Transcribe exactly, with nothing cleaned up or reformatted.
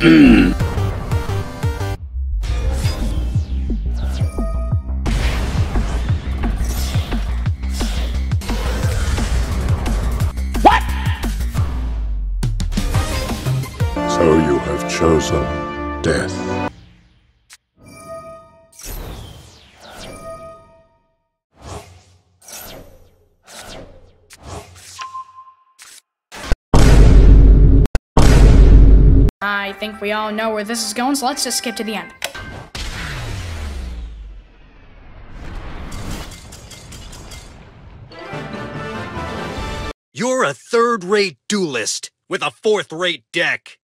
What? So you have chosen death. I think we all know where this is going, so let's just skip to the end. You're a third-rate duelist with a fourth-rate deck.